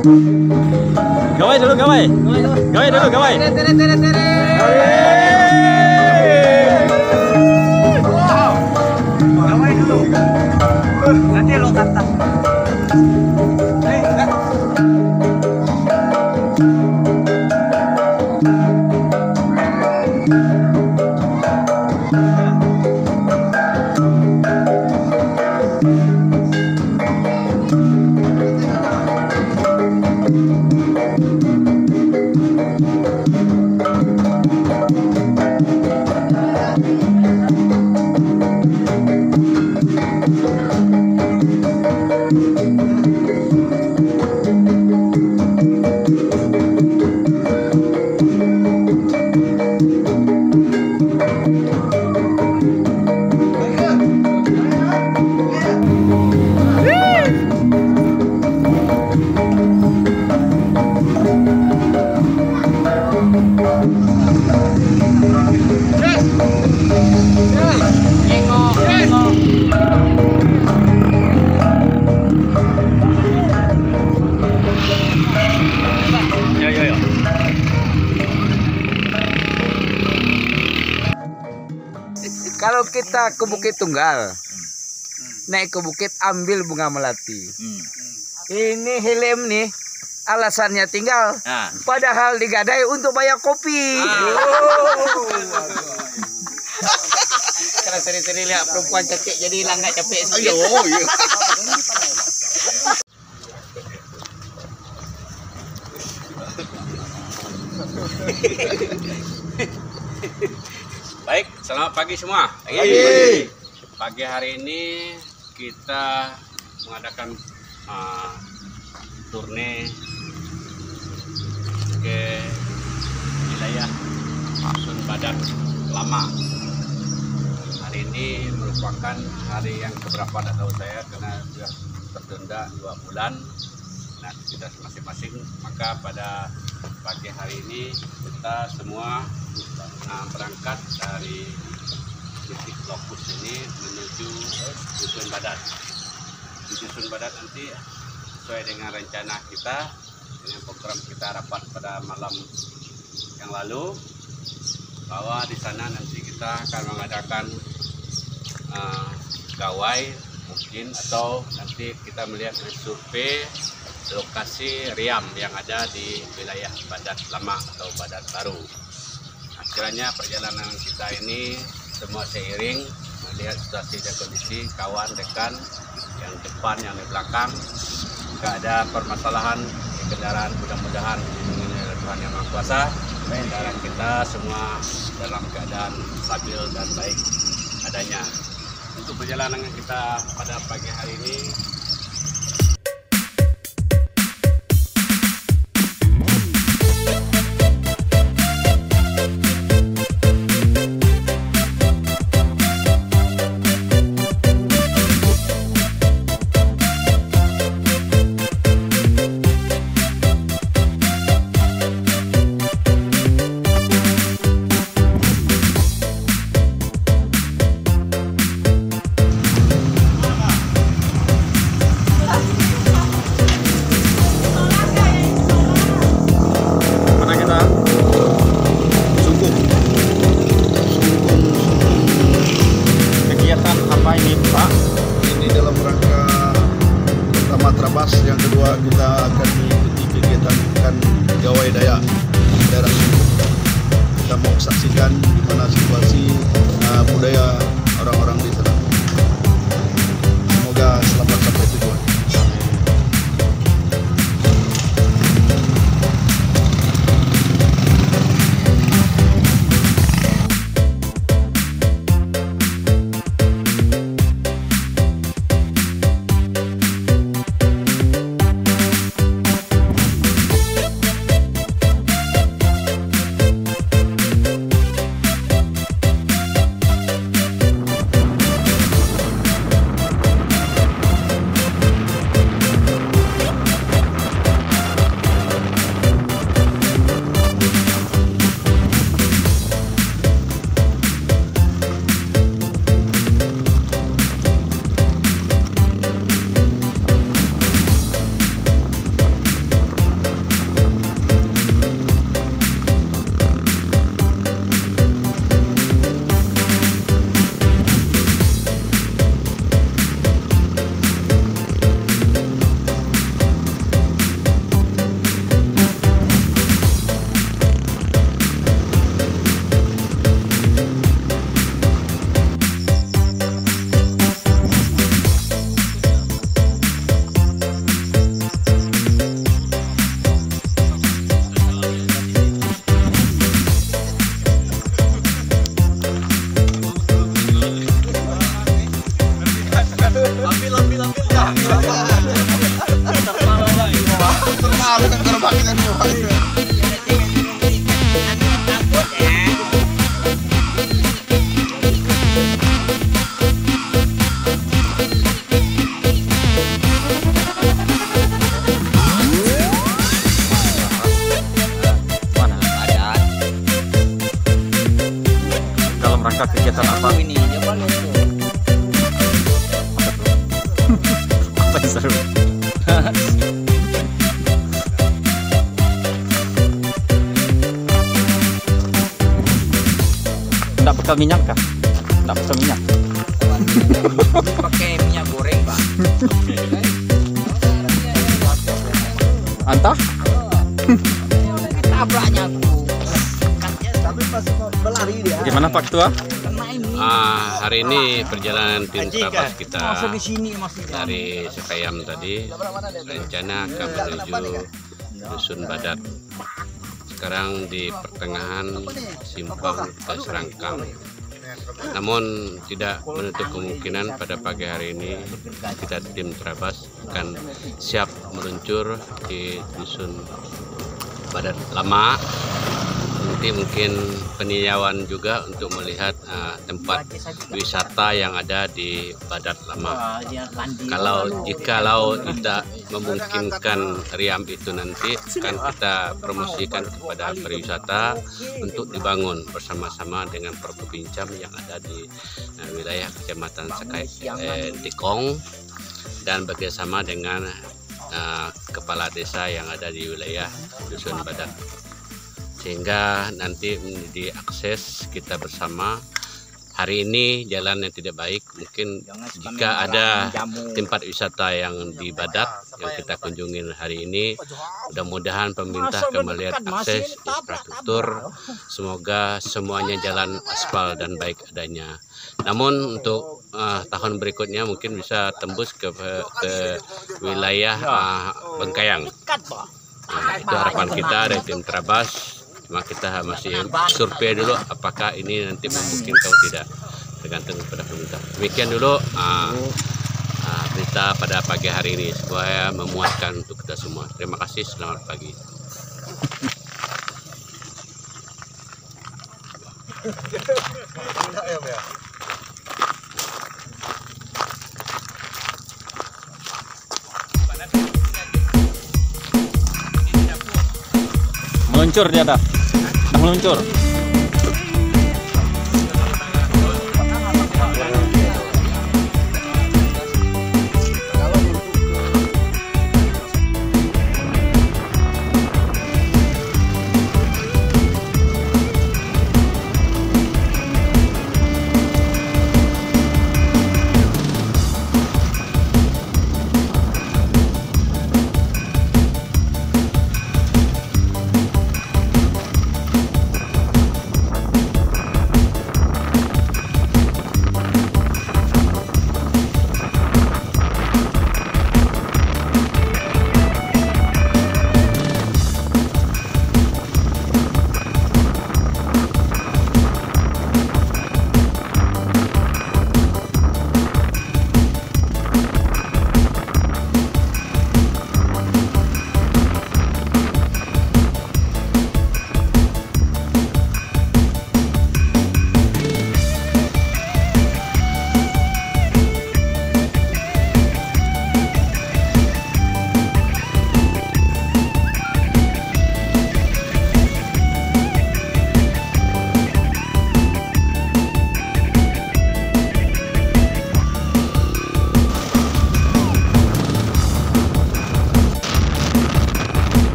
Gawai dulu, gawai. Gawai dulu, gawai. Wow. Gawai dulu. Nanti lo kata. Kalau kita ke Bukit Tunggal, naik ke bukit ambil bunga melati. Ini helm nih, alasannya tinggal. Padahal digadai untuk bayar kopi. Karena sering-sering lihat perempuan cantik jadi hilang nggak capek sedikit. Baik, selamat pagi semua. Pagi hari ini kita mengadakan turne ke wilayah Dusun Badat Lama. Hari ini merupakan hari yang keberapa tidak tahu saya karena sudah tertunda 2 bulan. Nah, kita masing-masing, maka pada pagi hari ini kita semua berangkat dari titik lokus ini menuju Dusun Badat. Di Dusun Badat nanti sesuai dengan rencana kita, dengan program kita rapat pada malam yang lalu, bahwa di sana nanti kita akan mengadakan gawai mungkin, atau nanti kita melihat survei lokasi riam yang ada di wilayah Badat Lama atau Badat Baru. Kiranya perjalanan kita ini semua seiring melihat situasi dan kondisi kawan rekan yang depan yang di belakang, jika ada permasalahan di kendaraan mudah-mudahan dilindungi oleh Tuhan Yang Maha Kuasa, kendaraan kita semua dalam keadaan stabil dan baik adanya. Untuk perjalanan kita pada pagi hari ini, yang kedua kita akan mengikuti kegiatan gawai Dayak daerah Sungguh. Kita mau saksikan gimana situasi budaya orang-orang di sana. Semoga selamat sampai tujuan. Kegiatan apa? Ini coba lihat tuh. Apa yang seru? Enggak bekal minyak kah? Enggak bekal minyak. Pakai minyak goreng, Pak. Antah? Tabraknya aku. Tapi pas berlari dia. Gimana Pak Ketua? Kena ini. Hari ini perjalanan tim Trabas kita Masuk di sini masih dari Sekayam tadi rencana akan menuju Dusun Badat. Sekarang di pertengahan simpang ke Serangkang. Namun tidak menutup kemungkinan pada pagi hari ini kita tim Trabas akan siap meluncur di Dusun Badat Lama. Nanti mungkin peninjauan juga untuk melihat tempat wisata yang ada di Badat Lama. Jikalau tidak memungkinkan Riam itu nanti akan kita promosikan kepada pariwisata untuk dibangun bersama-sama dengan Perkupincam yang ada di wilayah Kecamatan Tikong dan bekerjasama dengan kepala desa yang ada di wilayah Dusun Badat, sehingga nanti diakses kita bersama. Hari ini jalan yang tidak baik, mungkin jika ada tempat wisata yang di Badat yang kita kunjungi hari ini, mudah-mudahan pemerintah akan melihat akses infrastruktur, semoga semuanya jalan aspal dan baik adanya. Namun untuk tahun berikutnya mungkin bisa tembus ke wilayah Bengkayang. Itu harapan kita dari tim Trabas. Cuma kita masih survei dulu apakah ini nanti memungkinkan atau tidak, tergantung kepada pemerintah. Demikian dulu berita pada pagi hari ini supaya memuaskan untuk kita semua. Terima kasih, selamat pagi. Meluncur dia dah meluncur.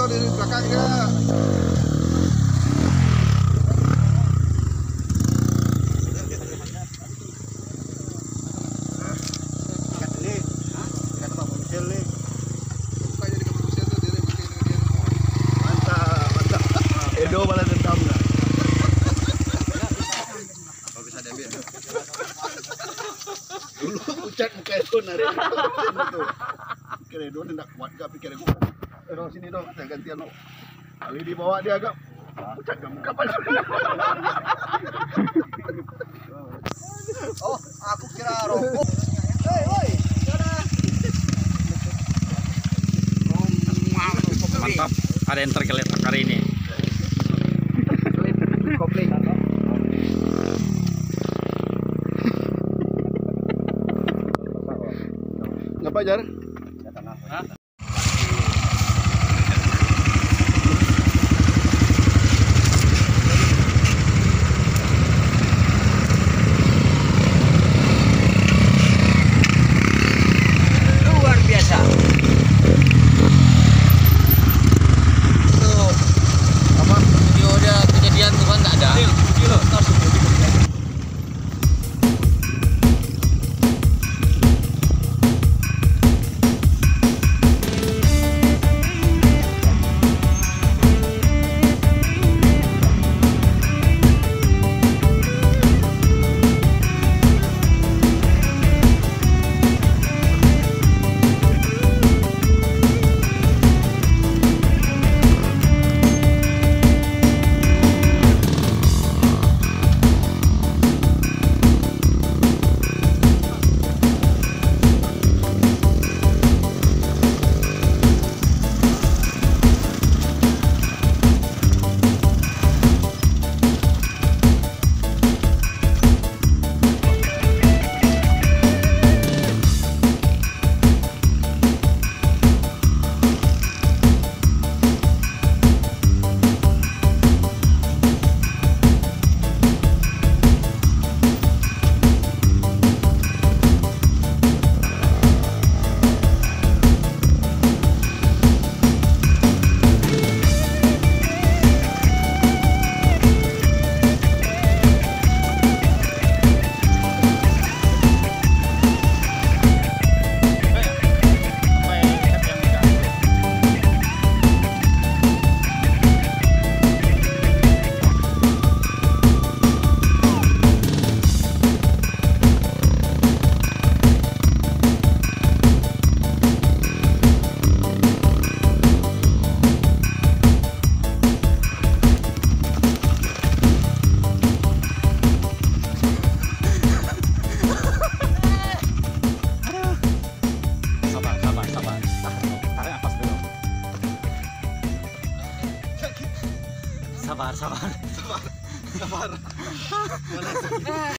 di belakang ya. Edo balas dendam lah. Kalau bisa diambil. Dulu pucat muka Edo nari. Pikir Edo tidak kuat gak pikir gue. Edo sini dong, saya gantian lo. Kali dibawa dia agak pucat gak muka pada. Oh, aku kira rokok. Hei, Mantap, ada yang tergeletak hari ini. Kopling. Ngapa Jar? Luar biasa. Tuh. Apa? Video ada kejadian tuh kan nggak ada. Sabar.